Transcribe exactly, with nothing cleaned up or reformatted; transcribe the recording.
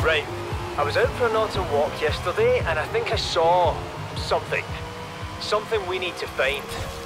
Right. I was out for an autumn walk yesterday, and I think I saw something. Something we need to find.